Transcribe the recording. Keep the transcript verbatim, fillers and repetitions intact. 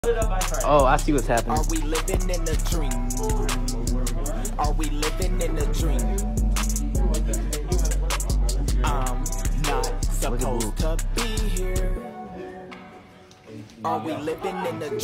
Oh, I see what's happening. Are we living in a dream? Are we living in a dream? I'm not supposed to be here. Are we living in a dream?